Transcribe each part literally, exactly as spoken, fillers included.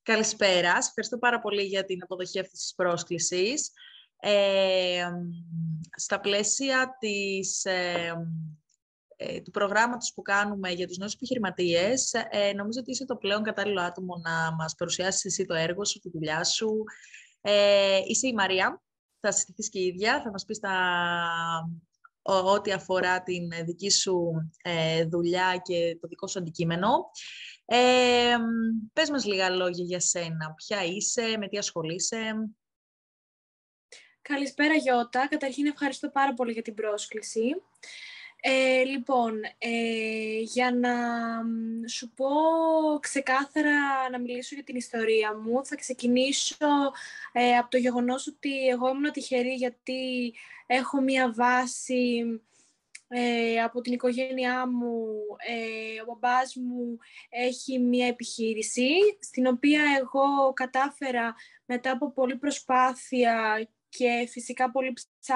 Καλησπέρα. Σας ευχαριστώ πάρα πολύ για την αποδοχή αυτής της πρόσκλησης. Ε, στα πλαίσια της, ε, ε, του προγράμματος που κάνουμε για τους νέους επιχειρηματίες, ε, νομίζω ότι είσαι το πλέον κατάλληλο άτομο να μας παρουσιάσεις εσύ το έργο σου, τη δουλειά σου. Ε, είσαι η Μαρία, θα συστηθείς και η ίδια, θα μας πεις τα, ό,τι αφορά την δική σου ε, δουλειά και το δικό σου αντικείμενο. Ε, πες μας λίγα λόγια για σένα. Ποια είσαι, με τι ασχολείσαι? Καλησπέρα Γιώτα. Καταρχήν ευχαριστώ πάρα πολύ για την πρόσκληση. Ε, λοιπόν, ε, για να σου πω ξεκάθαρα, να μιλήσω για την ιστορία μου, θα ξεκινήσω ε, από το γεγονός ότι εγώ ήμουν τυχερή γιατί έχω μία βάση ε, από την οικογένειά μου. Ε, ο μπαμπάς μου έχει μία επιχείρηση, στην οποία εγώ κατάφερα μετά από πολλή προσπάθεια και φυσικά πολύ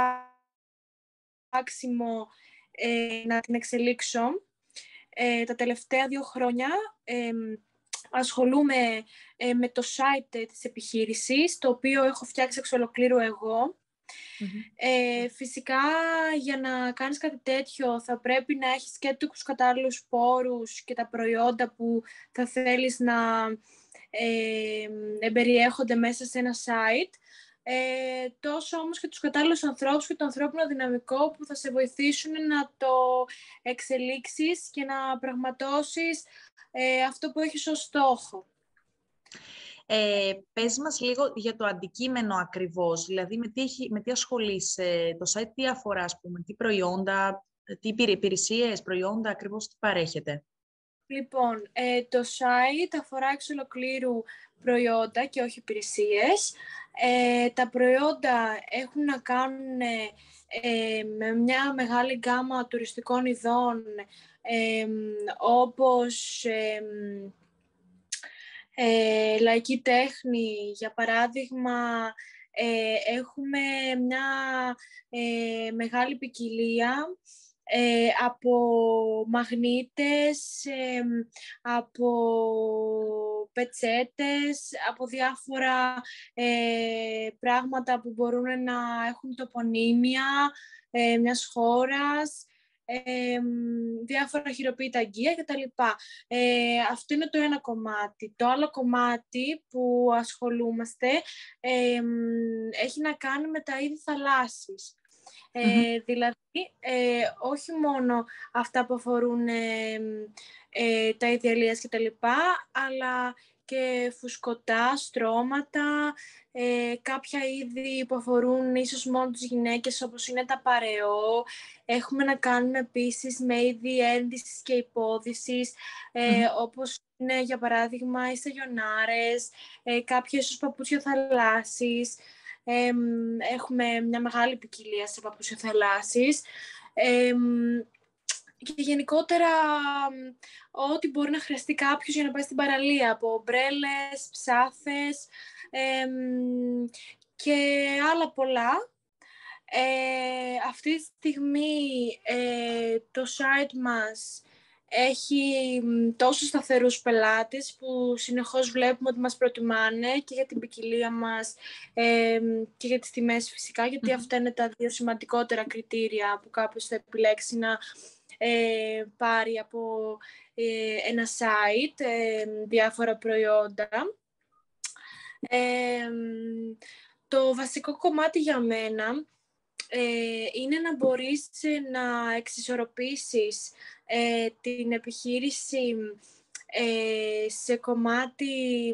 ψάξιμο ε, να την εξελίξω. Ε, τα τελευταία δύο χρόνια ε, ασχολούμαι ε, με το site της επιχείρησης, το οποίο έχω φτιάξει εξ ολοκλήρου εγώ. Mm-hmm. Ε, φυσικά, για να κάνεις κάτι τέτοιο θα πρέπει να έχεις και τους κατάλληλους πόρους και τα προϊόντα που θα θέλεις να ε, εμπεριέχονται μέσα σε ένα site. Ε, τόσο όμως και τους κατάλληλους ανθρώπους και το ανθρώπινο δυναμικό που θα σε βοηθήσουν να το εξελίξεις και να πραγματώσεις ε, αυτό που έχεις ως στόχο. Ε, πες μας λίγο για το αντικείμενο ακριβώς, δηλαδή με τι, έχει, με τι ασχολείσαι, το site τι αφορά, ας πούμε, τι προϊόντα, τι υπηρεσίες, προϊόντα, ακριβώς τι παρέχετε. Λοιπόν, ε, το site αφορά εξ ολοκλήρου προϊόντα και όχι υπηρεσίες. Ε, τα προϊόντα έχουν να κάνουν ε, με μια μεγάλη γκάμα τουριστικών ειδών, ε, όπως ε, ε, λαϊκή τέχνη. Για παράδειγμα, ε, έχουμε μια ε, μεγάλη ποικιλία Ε, από μαγνήτες, ε, από πετσέτες, από διάφορα ε, πράγματα που μπορούν να έχουν τοπονύμια ε, μιας χώρας, ε, διάφορα χειροποίητα αγγεία κτλ. Ε, αυτό είναι το ένα κομμάτι. Το άλλο κομμάτι που ασχολούμαστε ε, έχει να κάνει με τα είδη θαλάσσης. Ε, mm-hmm. Δηλαδή, ε, όχι μόνο αυτά που αφορούν ε, ε, τα είδη αλίας και τα λοιπά, αλλά και φουσκωτά, στρώματα, ε, κάποια είδη που αφορούν ίσως μόνο τις γυναίκες, όπως είναι τα παρεό. Έχουμε να κάνουμε επίσης με είδη ένδυσης και υπόδυσης, ε, mm-hmm. όπως είναι για παράδειγμα οι σαγιονάρες, ε, κάποια ίσως παπούτσια θαλάσσης. Ε, έχουμε μια μεγάλη ποικιλία σε παπούσια θαλάσσης ε, και γενικότερα ό,τι μπορεί να χρειαστεί κάποιος για να πάει στην παραλία, από ομπρέλες, ψάθες ε, και άλλα πολλά. Ε, αυτή τη στιγμή ε, το site μας έχει τόσο σταθερούς πελάτες που συνεχώς βλέπουμε ότι μας προτιμάνε και για την ποικιλία μας ε, και για τις τιμές φυσικά, γιατί mm-hmm. αυτά είναι τα δύο σημαντικότερα κριτήρια που κάποιος θα επιλέξει να ε, πάρει από ε, ένα site, ε, διάφορα προϊόντα. Ε, το βασικό κομμάτι για μένα Ε, είναι να μπορείς να εξισορροπήσεις ε, την επιχείρηση ε, σε κομμάτι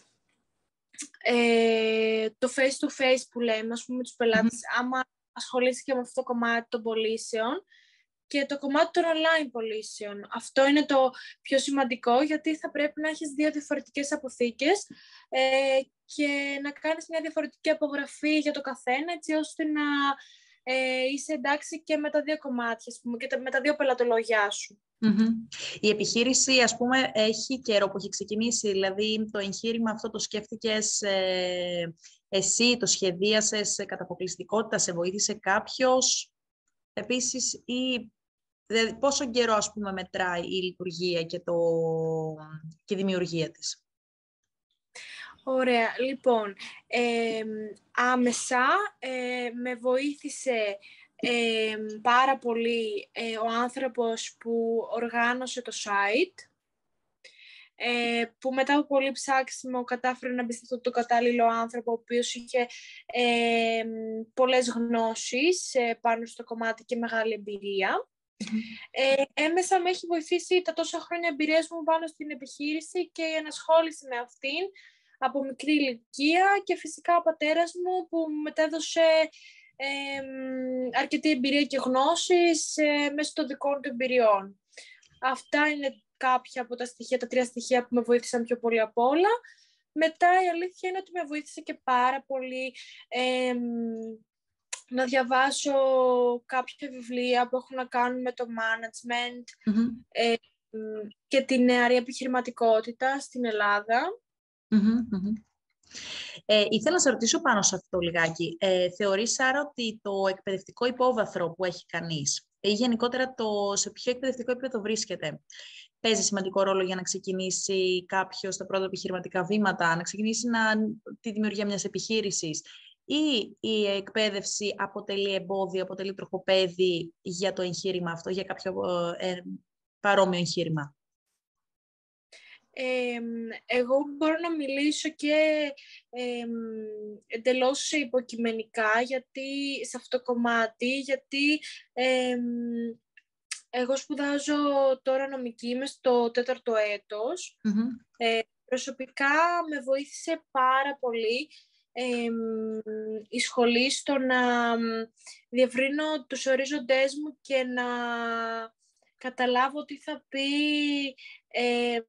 ε, το face-to-face που λέμε, ας πούμε, τους πελάτες, mm-hmm. άμα ασχολείσαι και με αυτό το κομμάτι των πωλήσεων, και το κομμάτι των online πωλήσεων. Αυτό είναι το πιο σημαντικό, γιατί θα πρέπει να έχεις δύο διαφορετικές αποθήκες ε, και να κάνεις μια διαφορετική απογραφή για το καθένα, έτσι ώστε να ε, είσαι εντάξει και με τα δύο κομμάτια, ας πούμε, και τα, με τα δύο πελατολόγια σου. Mm-hmm. Η επιχείρηση, ας πούμε, έχει καιρό που έχει ξεκινήσει, δηλαδή το εγχείρημα αυτό το σκέφτηκες ε, εσύ, το σχεδίασες κατά αποκλειστικότητα, σε βοήθησε κάποιος επίσης, ή δηλαδή, πόσο καιρό, ας πούμε, μετράει η λειτουργία και, το, και η δημιουργία της? Ωραία. Λοιπόν, ε, άμεσα ε, με βοήθησε ε, πάρα πολύ ε, ο άνθρωπος που οργάνωσε το site, ε, που μετά από πολύ ψάξιμο κατάφερε να μπει σε αυτό το κατάλληλο άνθρωπο, ο οποίος είχε ε, πολλές γνώσεις ε, πάνω στο κομμάτι και μεγάλη εμπειρία. Ε, έμεσα με έχει βοηθήσει τα τόσα χρόνια εμπειρίας μου πάνω στην επιχείρηση και η ενασχόληση με αυτήν από μικρή ηλικία και φυσικά ο πατέρας μου που μου μετέδωσε ε, αρκετή εμπειρία και γνώσεις ε, μέσω των δικών του εμπειριών. Αυτά είναι κάποια από τα στοιχεία, τα τρία στοιχεία που με βοήθησαν πιο πολύ απ' όλα. Μετά η αλήθεια είναι ότι με βοήθησε και πάρα πολύ ε, να διαβάσω κάποια βιβλία που έχουν να κάνουν με το management mm-hmm. ε, και την νεαρή επιχειρηματικότητα στην Ελλάδα. Mm-hmm. Ε, ήθελα να σε ρωτήσω πάνω σε αυτό λιγάκι. Ε, θεωρείς άρα ότι το εκπαιδευτικό υπόβαθρο που έχει κανείς ή γενικότερα το σε ποιο εκπαιδευτικό επίπεδο βρίσκεται παίζει σημαντικό ρόλο για να ξεκινήσει κάποιος τα πρώτα επιχειρηματικά βήματα, να ξεκινήσει να, τη δημιουργία μιας επιχείρησης, ή η εκπαίδευση αποτελεί εμπόδιο, αποτελεί τροχοπέδι για το εγχείρημα αυτό, για κάποιο ε, παρόμοιο εγχείρημα? Ε, εγώ μπορώ να μιλήσω και ε, εντελώς υποκειμενικά γιατί, σε αυτό το κομμάτι, γιατί ε, εγώ σπουδάζω τώρα νομική, είμαι στο τέταρτο έτος. Mm-hmm. Ε, προσωπικά με βοήθησε πάρα πολύ ε, η σχολή στο να διευρύνω τους ορίζοντές μου και να καταλάβω τι θα πει ε,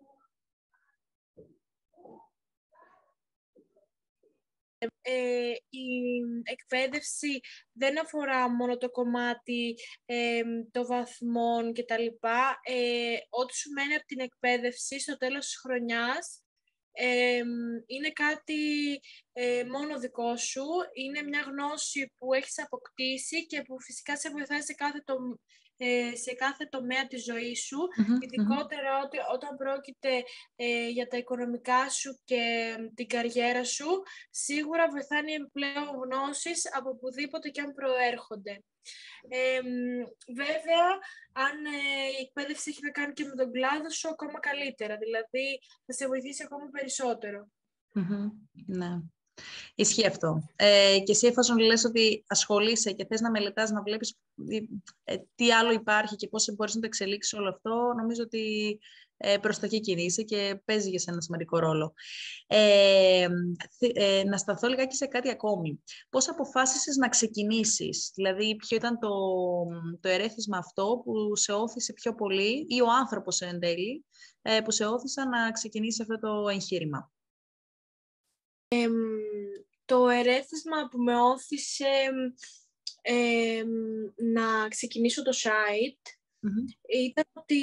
Ε, η εκπαίδευση δεν αφορά μόνο το κομμάτι ε, των βαθμών και τα λοιπά. Ε, ό,τι σου μένει από την εκπαίδευση στο τέλος της χρονιάς ε, είναι κάτι ε, μόνο δικό σου. Είναι μια γνώση που έχεις αποκτήσει και που φυσικά σε βοηθάει σε κάθε, το, ε, σε κάθε τομέα της ζωής σου. Mm-hmm, ειδικότερα mm-hmm. Ότι, όταν πρόκειται ε, για τα οικονομικά σου και την καριέρα σου, σίγουρα βοηθάνε επιπλέον γνώσεις από οπουδήποτε και αν προέρχονται. Ε, βέβαια, αν ε, η εκπαίδευση έχει να κάνει και με τον κλάδο σου, ακόμα καλύτερα. Δηλαδή, θα σε βοηθήσει ακόμα περισσότερο. Mm-hmm. Ναι. Ισχύει αυτό. Ε, και εσύ εφόσον λες ότι ασχολείσαι και θες να μελετάς, να βλέπεις ε, τι άλλο υπάρχει και πώς μπορείς να το εξελίξεις όλο αυτό, νομίζω ότι ε, προς τα εκεί κινείσαι και παίζει για σένα ένα σημαντικό ρόλο. Ε, ε, να σταθώ λιγάκι σε κάτι ακόμη. Πώς αποφάσισες να ξεκινήσεις? Δηλαδή, ποιο ήταν το, το ερέθισμα αυτό που σε όθησε πιο πολύ, ή ο άνθρωπος εν τέλει, ε, που σε όθησε να ξεκινήσεις αυτό το εγχείρημα? Ε, το ερέθισμα που με όθησε ε, να ξεκινήσω το site mm-hmm. ήταν ότι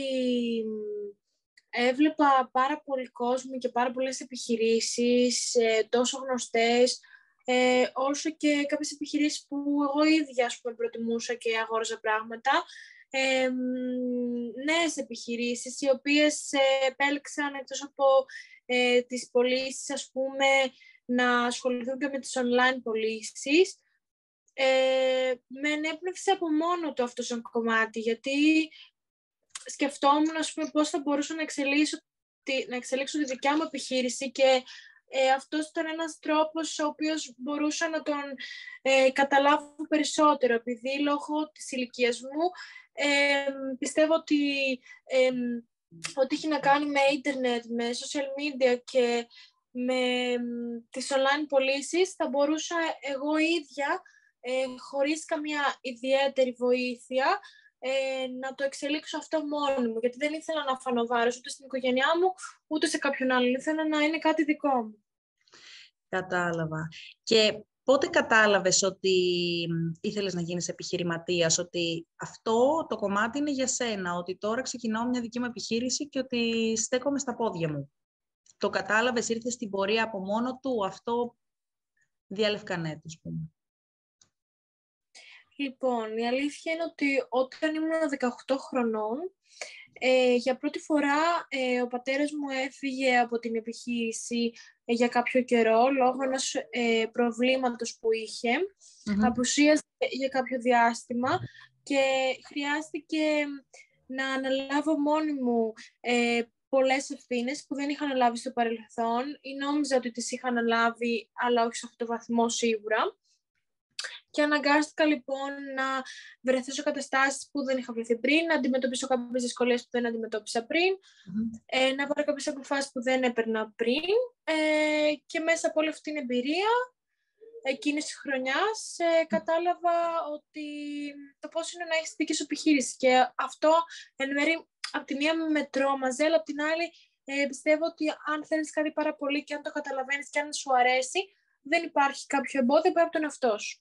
έβλεπα πάρα πολύ κόσμο και πάρα πολλές επιχειρήσεις, ε, τόσο γνωστές, ε, όσο και κάποιες επιχειρήσεις που εγώ ίδια, ας πούμε, προτιμούσα και αγόρασα πράγματα. Ε, νέες επιχειρήσεις, οι οποίες ε, επέλεξαν εκτός από ε, τις πωλήσεις, ας πούμε, να ασχοληθούν και με τις online πωλήσεις. Ε, με ενέπνευσε από μόνο το αυτό σαν κομμάτι, γιατί σκεφτόμουν, ας πούμε, πώς θα μπορούσα να εξελίξω τη, να εξελίξω τη δικιά μου επιχείρηση και ε, αυτός ήταν ένας τρόπος ο οποίος μπορούσα να τον ε, καταλάβω περισσότερο, επειδή λόγω της ηλικίας μου ε, πιστεύω ότι, ε, ότι έχει να κάνει με ίντερνετ, με social media και με τις online πωλήσεις θα μπορούσα εγώ ίδια, ε, χωρίς καμία ιδιαίτερη βοήθεια, ε, να το εξελίξω αυτό μόνη μου. Γιατί δεν ήθελα να φανώ βάρος ούτε στην οικογένειά μου, ούτε σε κάποιον άλλον. Ήθελα να είναι κάτι δικό μου. Κατάλαβα. Και πότε κατάλαβες ότι ήθελες να γίνεις επιχειρηματίας, ότι αυτό το κομμάτι είναι για σένα, ότι τώρα ξεκινάω μια δική μου επιχείρηση και ότι στέκομαι στα πόδια μου? Το κατάλαβες, ήρθε στην πορεία από μόνο του, αυτό διαλευκανέ, ας πούμε? Λοιπόν, η αλήθεια είναι ότι όταν ήμουν δεκαοκτώ χρονών, Ε, για πρώτη φορά ε, ο πατέρας μου έφυγε από την επιχείρηση ε, για κάποιο καιρό λόγω ενός ε, προβλήματος που είχε. Mm-hmm. Απουσίασε για κάποιο διάστημα και χρειάστηκε να αναλάβω μόνη μου ε, πολλές ευθύνες που δεν είχα αναλάβει στο παρελθόν ή νόμιζα ότι τις είχα αναλάβει, αλλά όχι σε αυτό το βαθμό σίγουρα. Και αναγκάστηκα λοιπόν να βρεθώ σε καταστάσεις που δεν είχα βρεθεί πριν, να αντιμετωπίσω κάποιες δυσκολίες που δεν αντιμετώπισα πριν, mm-hmm. ε, να πάρω κάποιες αποφάσεις που δεν έπαιρνα πριν ε, και μέσα από όλη αυτή την εμπειρία εκείνης της χρονιάς ε, κατάλαβα ότι το πώς είναι να έχεις δική σου επιχείρηση και αυτό εν μέρει από τη μία με τρόμαζε, αλλά από την άλλη ε, πιστεύω ότι αν θέλεις κάτι πάρα πολύ και αν το καταλαβαίνεις και αν σου αρέσει, δεν υπάρχει κάποιο εμπόδιο πέρα από τον εαυτό σου.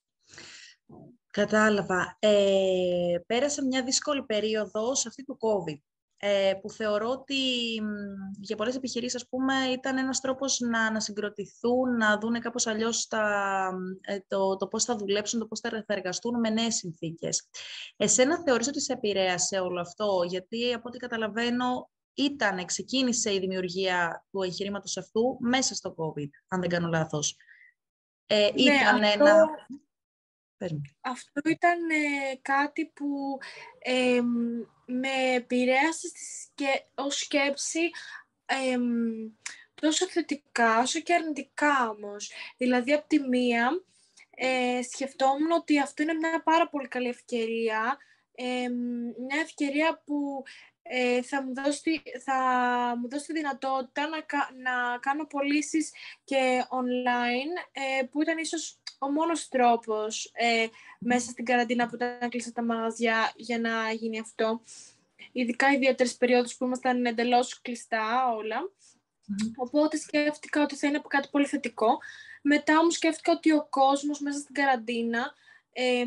Κατάλαβα. Ε, πέρασε μια δύσκολη περίοδος αυτή του COVID, ε, που θεωρώ ότι για πολλές επιχειρήσεις, ας πούμε, ήταν ένας τρόπος να ανασυγκροτηθούν, να δούνε κάπως αλλιώς τα, ε, το, το πώς θα δουλέψουν, το πώς θα εργαστούν με νέες συνθήκες. Εσένα θεωρείς ότι σε επηρέασε όλο αυτό, γιατί από ό,τι καταλαβαίνω ήταν, ξεκίνησε η δημιουργία του εγχειρήματος αυτού μέσα στο COVID, αν δεν κάνω λάθος. Ε, ναι, ήταν αυτό... ένα... Αυτό ήταν ε, κάτι που ε, με επηρέασε και ως σκέψη ε, τόσο θετικά όσο και αρνητικά όμως. Δηλαδή, από τη μία, ε, σκεφτόμουν ότι αυτό είναι μια πάρα πολύ καλή ευκαιρία, ε, μια ευκαιρία που ε, θα, μου δώσει, θα μου δώσει τη δυνατότητα να, να κάνω πωλήσεις και online, ε, που ήταν ίσως ο μόνος τρόπος ε, μέσα στην καραντίνα που ήταν κλειστά τα μαγαζιά για να γίνει αυτό. Ειδικά ιδιαίτερες περίοδους που ήμασταν εντελώς κλειστά όλα. Mm-hmm. Οπότε σκέφτηκα ότι θα είναι κάτι πολύ θετικό. Μετά όμως σκέφτηκα ότι ο κόσμος μέσα στην καραντίνα ε,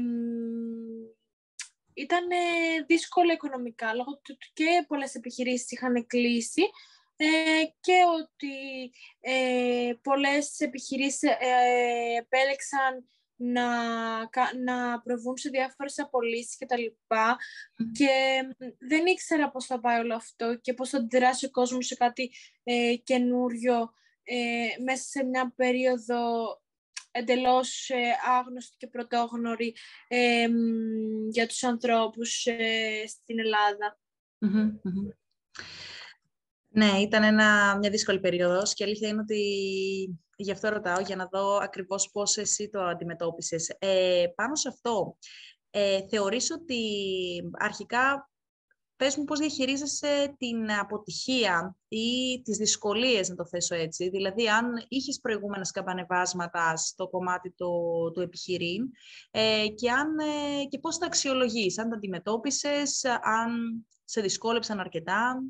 ήταν δύσκολο οικονομικά, λόγω του ότι και πολλές επιχειρήσεις είχαν κλείσει ε, και ότι ε, πολλές επιχειρήσεις ε, επέλεξαν να, να προβούν σε διάφορες απολύσεις και τα λοιπά mm. και δεν ήξερα πώς θα πάει όλο αυτό και πώς θα αντιδράσει ο κόσμος σε κάτι ε, καινούριο ε, μέσα σε μια περίοδο εντελώς ε, άγνωστη και πρωτόγνωρη ε, για τους ανθρώπους ε, στην Ελλάδα. Mm-hmm, mm-hmm. Ναι, ήταν ένα, μια δύσκολη περίοδος και αλήθεια είναι ότι γι' αυτό ρωτάω, για να δω ακριβώς πώς εσύ το αντιμετώπισες. Ε, πάνω σε αυτό, ε, θεωρείς ότι αρχικά, πες μου πώς διαχειρίζεσαι την αποτυχία ή τις δυσκολίες, να το θέσω έτσι. Δηλαδή, αν είχες προηγούμενα σκαμπανεβάσματα στο κομμάτι του, του επιχειρήν ε, και, αν, ε, και πώς τα αξιολογείς, αν τα αντιμετώπισες, αν σε δυσκόλεψαν αρκετά.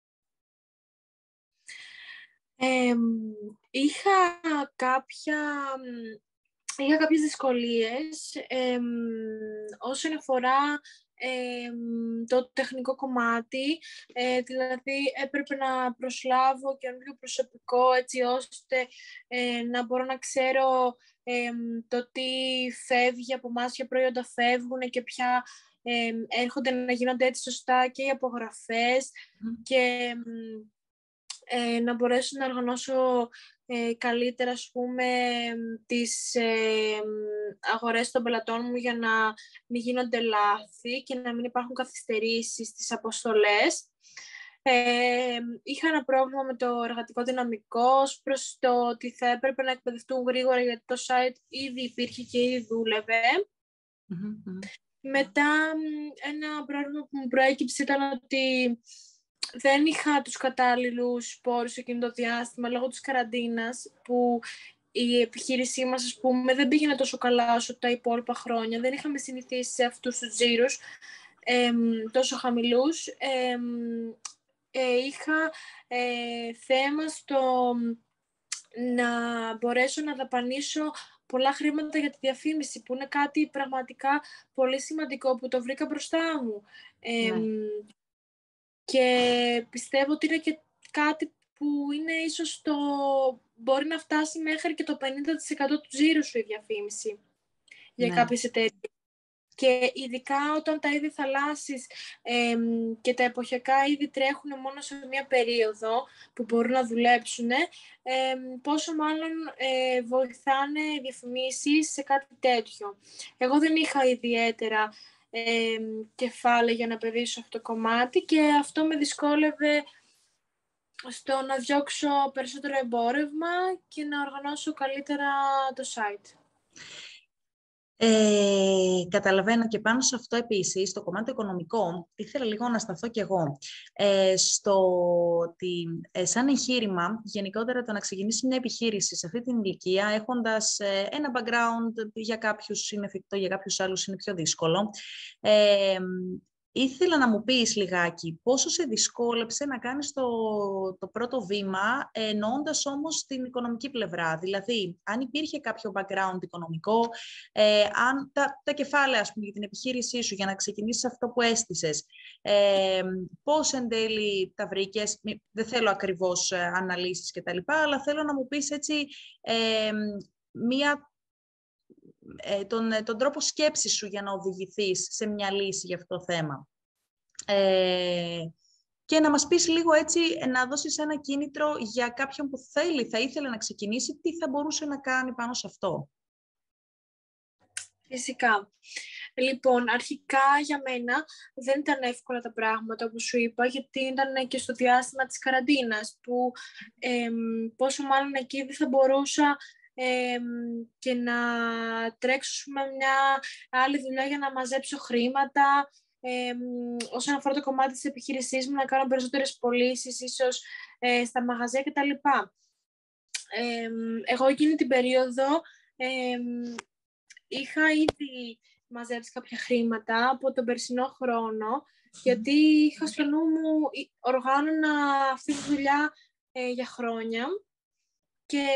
Ε, είχα κάποια... Είχα κάποιες δυσκολίες ε, όσον αφορά ε, το τεχνικό κομμάτι, ε, δηλαδή έπρεπε να προσλάβω καινούριο προσωπικό έτσι ώστε ε, να μπορώ να ξέρω ε, το τι φεύγει από εμάς, ποια προϊόντα φεύγουν και ποια ε, έρχονται να γίνονται έτσι σωστά και οι απογραφές mm. και ε, να μπορέσω να οργανώσω ε, καλύτερα, ας πούμε, τις ε, αγορές των πελατών μου για να μην γίνονται λάθη και να μην υπάρχουν καθυστερήσεις στις αποστολές. Ε, είχα ένα πρόβλημα με το εργατικό δυναμικό προς το ότι θα έπρεπε να εκπαιδευτούν γρήγορα γιατί το site ήδη υπήρχε και ήδη δούλευε. Mm-hmm. Μετά ένα πρόβλημα που μου προέκυψε ήταν ότι δεν είχα τους κατάλληλους πόρους εκείνο το διάστημα λόγω της καραντίνας που η επιχείρησή μας, ας πούμε, δεν πήγαινε τόσο καλά όσο τα υπόλοιπα χρόνια. Δεν είχαμε συνηθίσει σε αυτούς τους τζίρους ε, τόσο χαμηλούς. Ε, ε, είχα ε, θέμα στο να μπορέσω να δαπανίσω πολλά χρήματα για τη διαφήμιση, που είναι κάτι πραγματικά πολύ σημαντικό που το βρήκα μπροστά μου. Ε, ναι. Και πιστεύω ότι είναι και κάτι που είναι ίσως το... μπορεί να φτάσει μέχρι και το πενήντα τοις εκατό του τζίρου σου η διαφήμιση για ναι. κάποιες εταιρείες. Και ειδικά όταν τα είδη θαλάσσης ε, και τα εποχιακά είδη τρέχουν μόνο σε μία περίοδο που μπορούν να δουλέψουν, ε, πόσο μάλλον ε, βοηθάνε διαφημίσεις σε κάτι τέτοιο. Εγώ δεν είχα ιδιαίτερα ε, κεφάλαια για να παιδίσω αυτό το κομμάτι και αυτό με δυσκόλευε στο να διώξω περισσότερο εμπόρευμα και να οργανώσω καλύτερα το site. Ε, καταλαβαίνω και πάνω σε αυτό επίσης, στο κομμάτι οικονομικό, ήθελα λίγο να σταθώ κι εγώ ε, στο ότι ε, σαν εγχείρημα, γενικότερα το να ξεκινήσει μια επιχείρηση σε αυτή την ηλικία, έχοντας ε, ένα background, για κάποιους είναι εφικτό, για κάποιους άλλους είναι πιο δύσκολο. Ε, Ήθελα να μου πεις λιγάκι πόσο σε δυσκόλεψε να κάνεις το, το πρώτο βήμα, εννοώντας όμως την οικονομική πλευρά. Δηλαδή, αν υπήρχε κάποιο background οικονομικό, ε, αν τα, τα κεφάλαια, ας πούμε, για την επιχείρησή σου, για να ξεκινήσεις αυτό που έστησες, ε, πώς εν τέλει τα βρήκες, δεν θέλω ακριβώς αναλύσεις κτλ., αλλά θέλω να μου πεις έτσι ε, μία... Τον, τον τρόπο σκέψης σου για να οδηγηθείς σε μια λύση για αυτό το θέμα. Ε, και να μας πεις λίγο έτσι, να δώσεις ένα κίνητρο για κάποιον που θέλει, θα ήθελε να ξεκινήσει, τι θα μπορούσε να κάνει πάνω σε αυτό. Φυσικά. Λοιπόν, αρχικά για μένα δεν ήταν εύκολα τα πράγματα, όπως σου είπα, γιατί ήταν και στο διάστημα της καραντίνας, που ε, πόσο μάλλον εκεί δεν θα μπορούσα Ε, και να τρέξω με μια άλλη δουλειά για να μαζέψω χρήματα, ε, όσον αφορά το κομμάτι της επιχείρησής μου, να κάνω περισσότερες πωλήσεις, ίσως ε, στα μαγαζιά κτλ. Ε, εγώ εκείνη την περίοδο ε, είχα ήδη μαζέψει κάποια χρήματα από τον περσινό χρόνο, γιατί είχα στο νου μου, οργάνωνα αυτή τη δουλειά ε, για χρόνια και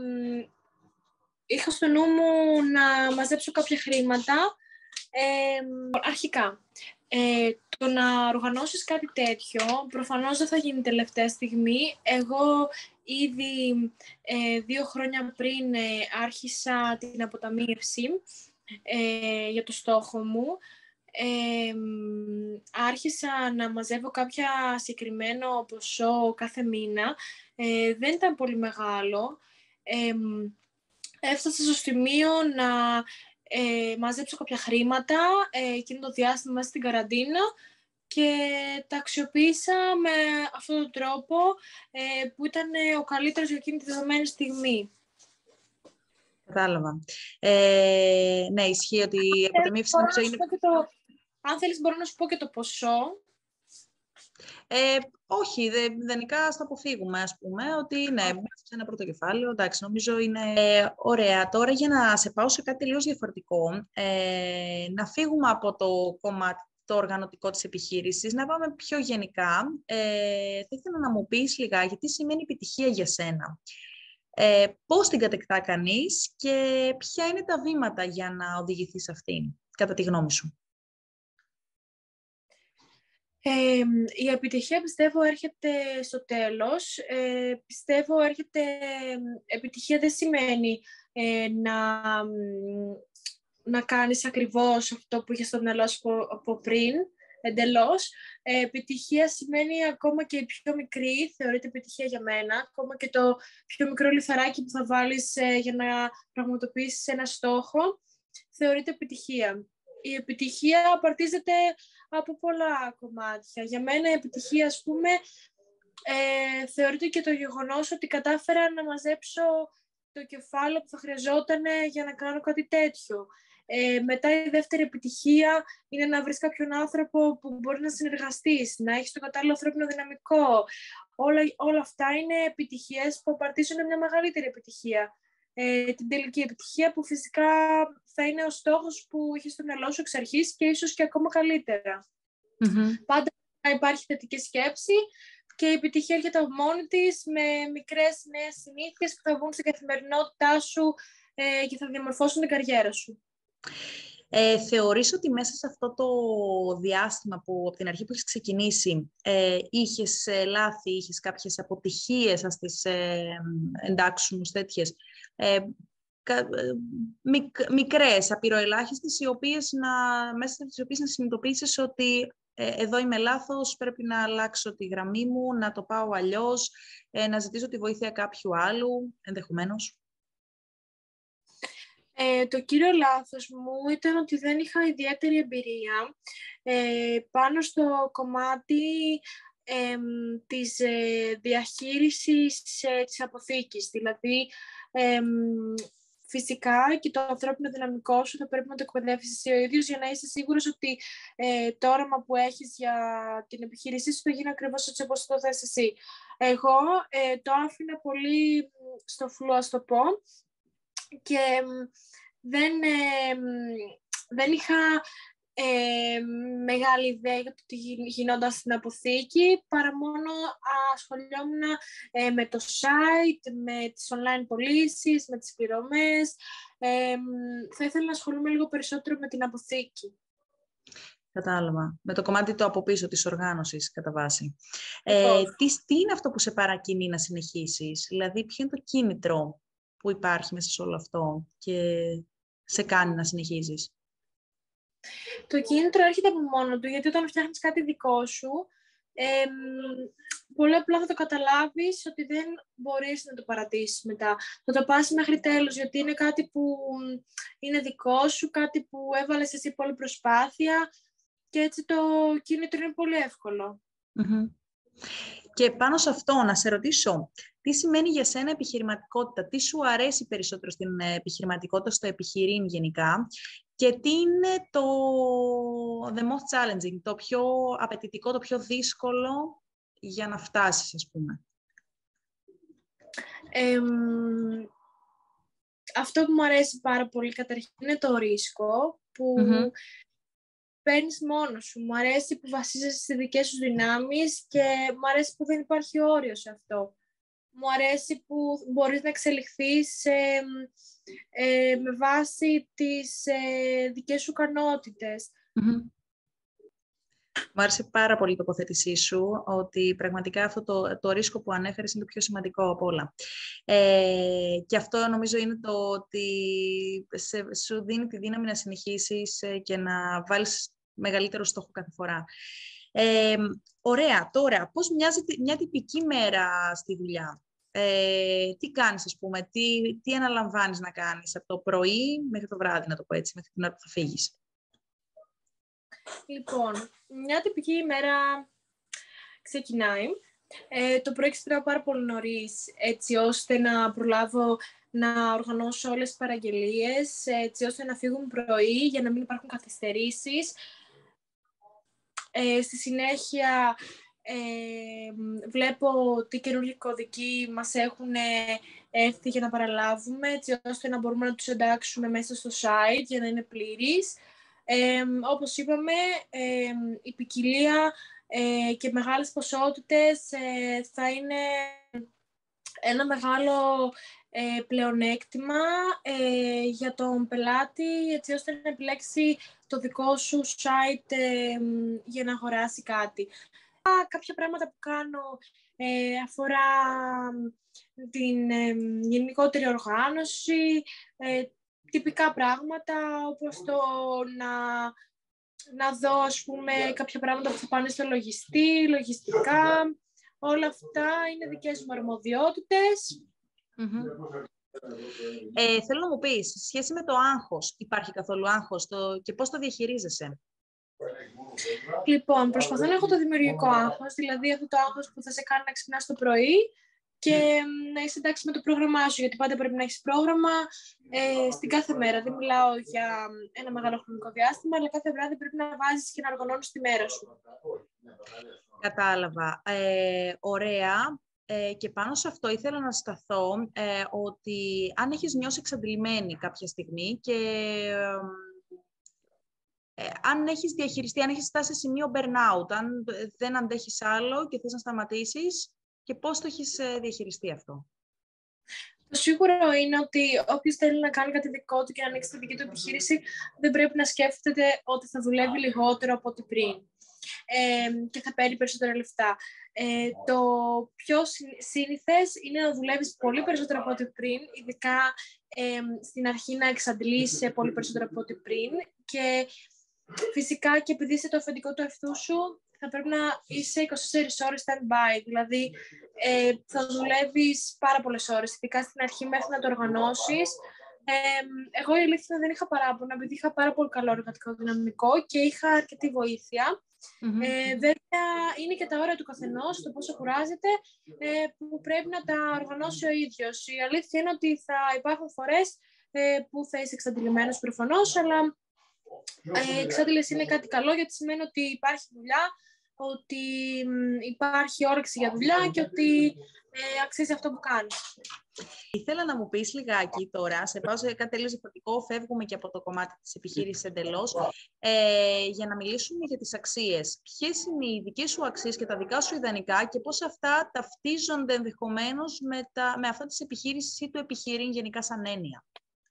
είχα στο νου μου να μαζέψω κάποια χρήματα. Ε, αρχικά, ε, το να οργανώσεις κάτι τέτοιο, προφανώς δεν θα γίνει τελευταία στιγμή. Εγώ ήδη ε, δύο χρόνια πριν ε, άρχισα την αποταμίευση ε, για το στόχο μου. Ε, άρχισα να μαζεύω κάποια συγκεκριμένο ποσό κάθε μήνα. Ε, δεν ήταν πολύ μεγάλο. Ε, Έφτασα στο σημείο να ε, μαζέψω κάποια χρήματα ε, εκείνο το διάστημα μέσα στην καραντίνα και τα αξιοποίησα με αυτόν τον τρόπο ε, που ήταν ο καλύτερος για εκείνη τη δεδομένη στιγμή. Κατάλαβα. Ε, ναι, ισχύει ότι η αποταμίευση νομίζω είναι... Το... Αν θέλεις μπορώ να σου πω και το ποσό. Ε, όχι, δε, ιδανικά ας το αποφύγουμε, ας πούμε, ότι ναι, σε ένα πρώτο κεφάλαιο, εντάξει, νομίζω είναι ε, ωραία. Τώρα για να σε πάω σε κάτι τελείως διαφορετικό, ε, να φύγουμε από το κομμάτι το οργανωτικό της επιχείρησης, να πάμε πιο γενικά. Ε, θα ήθελα να μου πεις λιγάκι τι σημαίνει επιτυχία για σένα. Ε, πώς την κατεκτά κανείς και ποια είναι τα βήματα για να οδηγηθεί σε αυτήν, κατά τη γνώμη σου. Ε, η επιτυχία πιστεύω έρχεται στο τέλος. Ε, πιστεύω έρχεται... Επιτυχία δεν σημαίνει ε, να, να κάνεις ακριβώς αυτό που είχες στο μυαλό σου από, από πριν, εντελώς. Ε, επιτυχία σημαίνει ακόμα και η πιο μικρή, θεωρείται επιτυχία για μένα, ακόμα και το πιο μικρό λιθαράκι που θα βάλεις ε, για να πραγματοποιήσεις ένα στόχο, θεωρείται επιτυχία. Η επιτυχία απαρτίζεται από πολλά κομμάτια. Για μένα η επιτυχία, ας πούμε, ε, θεωρείται και το γεγονός ότι κατάφερα να μαζέψω το κεφάλαιο που θα χρειαζόταν για να κάνω κάτι τέτοιο. Ε, μετά η δεύτερη επιτυχία είναι να βρεις κάποιον άνθρωπο που μπορεί να συνεργαστείς, να έχεις το κατάλληλο ανθρώπινο δυναμικό. Όλα, όλα αυτά είναι επιτυχίες που απαρτίζουν μια μεγαλύτερη επιτυχία. Ε, την τελική επιτυχία που φυσικά θα είναι ο στόχος που είχες στο μυαλό σου εξ αρχής και ίσως και ακόμα καλύτερα. Mm-hmm. Πάντα να υπάρχει θετική σκέψη και η επιτυχία έρχεται από μόνη της με μικρές νέες συνήθειες που θα βγουν στην καθημερινότητά σου ε, και θα διαμορφώσουν την καριέρα σου. Ε, θεωρείς ότι μέσα σε αυτό το διάστημα που από την αρχή που έχεις ξεκινήσει ε, είχες ε, λάθη, είχες κάποιες αποτυχίες, ας τις ε, εντάξουμε τέτοιες, ε, μικ, μικρές, απειροελάχιστες, οι οποίες να, μέσα στις οποίες να συνειδητοποιήσεις ότι ε, εδώ είμαι λάθος, πρέπει να αλλάξω τη γραμμή μου, να το πάω αλλιώς, ε, να ζητήσω τη βοήθεια κάποιου άλλου, ενδεχομένως. Ε, το κύριο λάθος μου ήταν ότι δεν είχα ιδιαίτερη εμπειρία ε, πάνω στο κομμάτι ε, της ε, διαχείρισης ε, της αποθήκης. Δηλαδή, ε, φυσικά και το ανθρώπινο δυναμικό σου θα πρέπει να το εκπαιδεύσεις εσύ ο ίδιος για να είσαι σίγουρος ότι ε, το όραμα που έχεις για την επιχείρησή σου θα γίνει ακριβώς έτσι όπως το θες εσύ. Εγώ ε, το άφηνα πολύ στο φλού, ας το πω, και δεν, ε, δεν είχα ε, μεγάλη ιδέα για το τι γινόταν στην αποθήκη, παρά μόνο ασχολιόμουν ε, με το site, με τις online πωλήσεις, με τις πληρωμές. Ε, θα ήθελα να ασχολούμαι λίγο περισσότερο με την αποθήκη. Κατάλαβα. Με το κομμάτι το από πίσω της οργάνωσης, κατά βάση. Ε, τι, τι είναι αυτό που σε παρακινεί να συνεχίσεις? Δηλαδή, ποιο είναι το κίνητρο που υπάρχει μέσα σε όλο αυτό και σε κάνει να συνεχίζεις? Το κίνητρο έρχεται από μόνο του, γιατί όταν φτιάχνεις κάτι δικό σου, ε, πολύ απλά θα το καταλάβεις ότι δεν μπορείς να το παρατήσεις μετά. Θα το πας μέχρι τέλος, γιατί είναι κάτι που είναι δικό σου, κάτι που έβαλες εσύ πολλή προσπάθεια και έτσι το κίνητρο είναι πολύ εύκολο. Mm-hmm. Και πάνω σε αυτό να σε ρωτήσω, τι σημαίνει για σένα επιχειρηματικότητα, τι σου αρέσει περισσότερο στην επιχειρηματικότητα, στο επιχειρήν γενικά, και τι είναι το the most challenging, το πιο απαιτητικό, το πιο δύσκολο για να φτάσεις, ας πούμε? Ε, αυτό που μου αρέσει πάρα πολύ καταρχήν είναι το ρίσκο, που mm-hmm. παίρνεις μόνος σου. Μου αρέσει που βασίζεσαι στις δικές σου δυνάμεις και μου αρέσει που δεν υπάρχει όριο σε αυτό. Μου αρέσει που μπορείς να εξελιχθείς ε, ε, με βάση τις ε, δικές σου ικανότητες. Mm-hmm. Μου άρεσε πάρα πολύ η τοποθέτησή σου, ότι πραγματικά αυτό το, το ρίσκο που ανέφερες είναι το πιο σημαντικό από όλα. Ε, και αυτό νομίζω είναι το ότι σε, σου δίνει τη δύναμη να συνεχίσεις και να βάλεις μεγαλύτερο στόχο κάθε φορά. Ε, ωραία, τώρα, πώς μοιάζει μια τυπική μέρα στη δουλειά? Ε, τι κάνεις, ας πούμε, τι, τι αναλαμβάνεις να κάνεις από το πρωί μέχρι το βράδυ, να το πω έτσι, μέχρι την ώρα που θα φύγεις? Λοιπόν, μια τυπική ημέρα ξεκινάει. Ε, το πρωί ξυπνάω πάρα πολύ νωρίς, έτσι ώστε να προλάβω να οργανώσω όλες τις παραγγελίες, έτσι ώστε να φύγουν πρωί για να μην υπάρχουν καθυστερήσεις. Ε, στη συνέχεια ε, βλέπω τι καινούργιοι κωδικοί μας έχουν έρθει για να παραλάβουμε, έτσι ώστε να μπορούμε να τους εντάξουμε μέσα στο site για να είναι πλήρης. Ε, όπως είπαμε, ε, η ποικιλία ε, και μεγάλες ποσότητες ε, θα είναι ένα μεγάλο ε, πλεονέκτημα ε, για τον πελάτη, έτσι ώστε να επιλέξει το δικό σου site ε, για να αγοράσει κάτι. Κάποια πράγματα που κάνω ε, αφορά την ε, γενικότερη οργάνωση, ε, τυπικά πράγματα, όπως το να, να δω, ας πούμε, κάποια πράγματα που θα πάνε στο λογιστή, λογιστικά. Όλα αυτά είναι δικές μου αρμοδιότητες. Mm-hmm. Ε, θέλω να μου πεις, σε σχέση με το άγχος, υπάρχει καθόλου άγχος το, και πώς το διαχειρίζεσαι? Λοιπόν, προσπαθώ να έχω το δημιουργικό άγχος, δηλαδή αυτό το άγχος που θα σε κάνει να ξυπνάς το πρωί και να είσαι εντάξει με το πρόγραμμά σου, γιατί πάντα πρέπει να έχεις πρόγραμμα ε, στην κάθε μέρα. Δεν μιλάω για ένα μεγάλο χρονικό διάστημα, αλλά κάθε βράδυ πρέπει να βάζεις και να οργανώνεις τη μέρα σου. Κατάλαβα. Ε, ωραία. Ε, και πάνω σε αυτό ήθελα να σταθώ ε, ότι αν έχεις νιώσει εξαντλημένη κάποια στιγμή και ε, αν έχεις διαχειριστεί, αν έχεις φτάσει σε σημείο burnout, αν δεν αντέχεις άλλο και θες να σταματήσεις, και πώς το έχεις διαχειριστεί αυτό? Το σίγουρο είναι ότι όποιος θέλει να κάνει κάτι δικό του και να ανοίξει τη δική του επιχείρηση, δεν πρέπει να σκέφτεται ότι θα δουλεύει λιγότερο από ό,τι πριν. ε, και θα παίρνει περισσότερα λεφτά. Ε, το πιο σύνηθες είναι να δουλεύεις πολύ περισσότερο από ό,τι πριν, ειδικά ε, στην αρχή να εξαντλείς πολύ περισσότερο από ό,τι πριν και φυσικά και επειδή είσαι το αφεντικό του εαυτού σου, θα πρέπει να είσαι είκοσι τέσσερις ώρες stand-by, δηλαδή ε, θα δουλεύεις πάρα πολλές ώρες, ειδικά στην αρχή μέχρι να το οργανώσεις. Ε, εγώ η αλήθεια δεν είχα παράπονα, επειδή είχα πάρα πολύ καλό εργατικό δυναμικό και είχα αρκετή βοήθεια. Mm-hmm. Ε, βέβαια, είναι και τα όρια του καθενός, το πόσο κουράζεται, ε, που πρέπει να τα οργανώσει ο ίδιος. Η αλήθεια είναι ότι θα υπάρχουν φορές ε, που θα είσαι εξαντλημένος προφανώς, αλλά η ε, εξάντληση είναι κάτι καλό, γιατί σημαίνει ότι υπάρχει δουλειά, ότι υπάρχει όρεξη για δουλειά και ότι ε, αξίζει αυτό που κάνεις. Ήθελα να μου πεις λιγάκι τώρα, σε πάω σε κάτι τελείως διαφορετικό, φεύγουμε και από το κομμάτι της επιχείρησης εντελώς, ε, για να μιλήσουμε για τις αξίες. Ποιες είναι οι δικές σου αξίες και τα δικά σου ιδανικά και πώς αυτά ταυτίζονται ενδεχομένως με, τα, με αυτά της επιχείρησης ή του επιχειρήν γενικά σαν έννοια.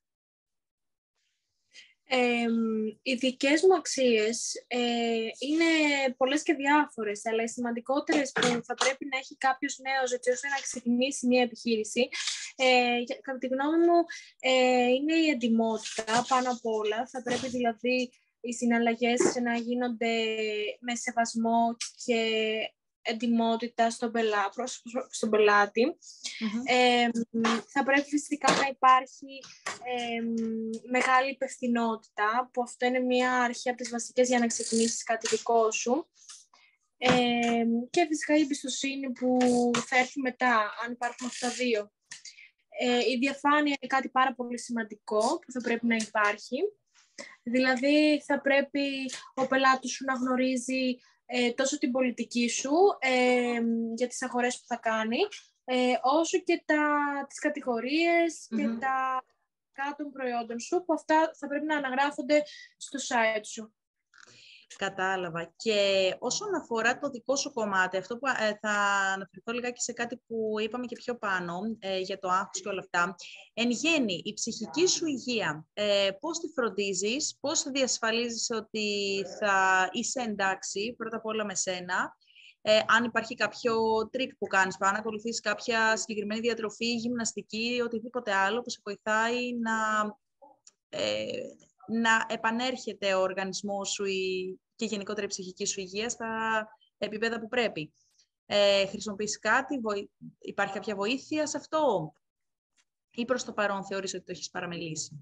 Ε, οι δικές μου αξίες ε, είναι πολλές και διάφορες, αλλά οι σημαντικότερες που θα πρέπει να έχει κάποιος νέος έτσι ώστε να ξεκινήσει μια επιχείρηση, ε, κατά τη γνώμη μου, ε, είναι η εντιμότητα πάνω απ' όλα. Θα πρέπει δηλαδή οι συναλλαγές να γίνονται με σεβασμό και εντιμότητα στον, πελά, προς, στον πελάτη. Mm-hmm. Ε, θα πρέπει φυσικά να υπάρχει ε, μεγάλη υπευθυνότητα, που αυτό είναι μια αρχή από τις βασικές για να ξεκινήσεις κάτι δικό σου. Ε, και φυσικά η εμπιστοσύνη που θα έρθει μετά, αν υπάρχουν αυτά δύο. Ε, η διαφάνεια είναι κάτι πάρα πολύ σημαντικό που θα πρέπει να υπάρχει. Δηλαδή θα πρέπει ο πελάτης σου να γνωρίζει Ε, τόσο την πολιτική σου ε, για τις αγορές που θα κάνει, ε, όσο και τα, τις κατηγορίες mm-hmm. και τα κάτω προϊόντων σου, που αυτά θα πρέπει να αναγράφονται στο site σου. Κατάλαβα. Και όσον αφορά το δικό σου κομμάτι, αυτό που ε, θα αναφερθώ λιγάκι σε κάτι που είπαμε και πιο πάνω, ε, για το άγχος και όλα αυτά. Εν γέννη, η ψυχική σου υγεία, ε, πώς τη φροντίζεις, πώς διασφαλίζεις ότι θα είσαι εντάξει, πρώτα απ' όλα με σένα, ε, αν υπάρχει κάποιο τρίκ που κάνεις, πάνω να ακολουθείς κάποια συγκεκριμένη διατροφή, γυμναστική, οτιδήποτε άλλο που σε βοηθάει να... Ε, να επανέρχεται ο οργανισμός σου η, και γενικότερα η ψυχική σου υγεία στα επίπεδα που πρέπει. Ε, χρησιμοποιείς κάτι, βοη... υπάρχει κάποια βοήθεια σε αυτό ή προς το παρόν θεωρείς ότι το έχεις παραμελήσει?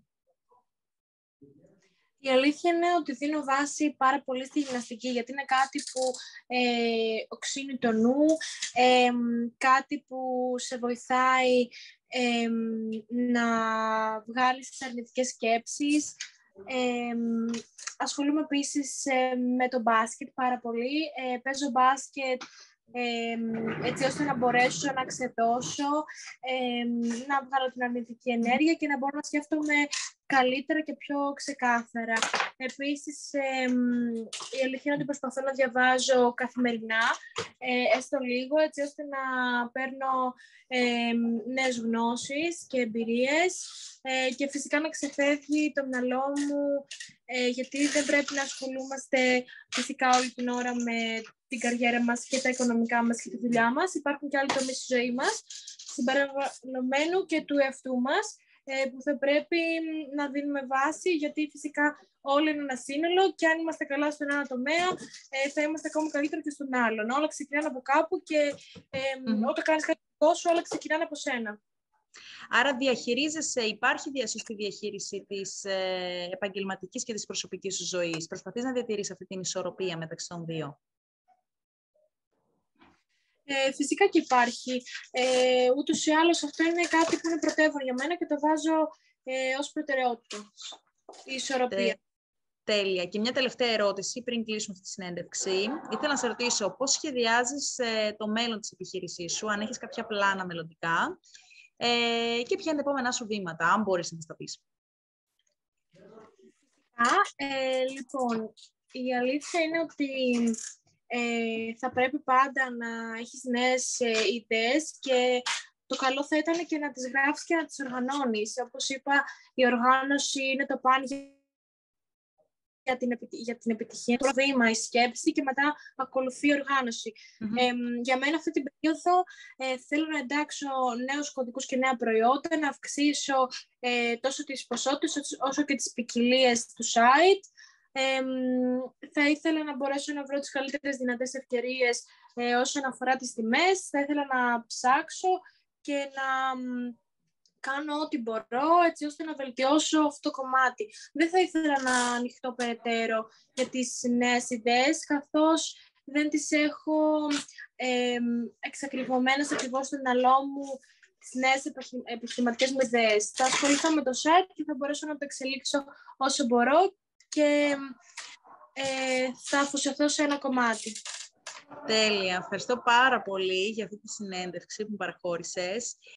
Η αλήθεια είναι ότι δίνω βάση πάρα πολύ στη γυμναστική, γιατί είναι κάτι που ε, οξύνει το νου, ε, κάτι που σε βοηθάει ε, να βγάλεις τις αρνητικές σκέψεις. Ε, ασχολούμαι επίσης ε, με το μπάσκετ πάρα πολύ. Ε, παίζω μπάσκετ ε, έτσι ώστε να μπορέσω να ξεδώσω, ε, να βγάλω την αρνητική ενέργεια και να μπορώ να σκέφτομαι καλύτερα και πιο ξεκάθαρα. Επίσης, ε, η αλήθεια είναι ότι προσπαθώ να διαβάζω καθημερινά, ε, έστω λίγο, έτσι ώστε να παίρνω ε, νέες γνώσεις και εμπειρίες ε, και φυσικά να ξεφεύγει το μυαλό μου, ε, γιατί δεν πρέπει να ασχολούμαστε φυσικά όλη την ώρα με την καριέρα μας και τα οικονομικά μας και τη δουλειά μας. Υπάρχουν και άλλοι τομείς στη ζωή μας, συμπεριλαμβανομένου και του εαυτού μας, που θα πρέπει να δίνουμε βάση, γιατί φυσικά όλοι είναι ένα σύνολο και αν είμαστε καλά στον ένα τομέα, θα είμαστε ακόμα καλύτερα και στον άλλον. Όλα ξεκινάνε από κάπου και ε, mm-hmm. όταν κάνεις κάτι τόσο, όλα ξεκινάνε από σένα. Άρα διαχειρίζεσαι, υπάρχει σωστή διαχείριση της ε, επαγγελματικής και της προσωπικής σου ζωής. Προσπαθείς να διατηρήσεις αυτή την ισορροπία μεταξύ των δύο? Ε, φυσικά και υπάρχει. Ε, ούτως ή άλλως αυτό είναι κάτι που είναι πρωτεύον για μένα και το βάζω ε, ως προτεραιότητα. Η ισορροπία. Τε, τέλεια. Και μια τελευταία ερώτηση πριν κλείσουμε αυτή τη συνέντευξη. Ήθελα να σε ρωτήσω πώς σχεδιάζεις ε, το μέλλον της επιχείρησής σου, αν έχεις κάποια πλάνα μελλοντικά ε, και ποια είναι τα επόμενά σου βήματα, αν μπορείς να μας τα πεις. Α, ε, λοιπόν, η αλήθεια είναι ότι Ε, θα πρέπει πάντα να έχεις νέες ε, ιδέες και το καλό θα ήταν και να τις γράφεις και να τις οργανώνεις. Όπως είπα, η οργάνωση είναι το παν για την, επι... για την επιτυχία. Το βήμα, η σκέψη και μετά ακολουθεί η οργάνωση. Mm-hmm. Ε, για μένα αυτή την περίοδο ε, θέλω να εντάξω νέους κωδικούς και νέα προϊόντα, να αυξήσω ε, τόσο τις ποσότητες όσο και τις ποικιλίες του site. Ε, θα ήθελα να μπορέσω να βρω τις καλύτερες δυνατές ευκαιρίες ε, όσον αφορά τις τιμές. Θα ήθελα να ψάξω και να κάνω ό,τι μπορώ έτσι ώστε να βελτιώσω αυτό το κομμάτι. Δεν θα ήθελα να ανοιχτώ περαιτέρω για τις νέες ιδέες, καθώς δεν τις έχω ε, εξακριβωμένες ακριβώς στο μυαλό μου τις νέες επιχειρηματικές μου ιδέες. Θα ασχοληθώ με το site και θα μπορέσω να το εξελίξω όσο μπορώ και ε, θα αφοσιωθώ σε ένα κομμάτι. Τέλεια. Ευχαριστώ πάρα πολύ για αυτή τη συνέντευξη που μου παραχώρησες.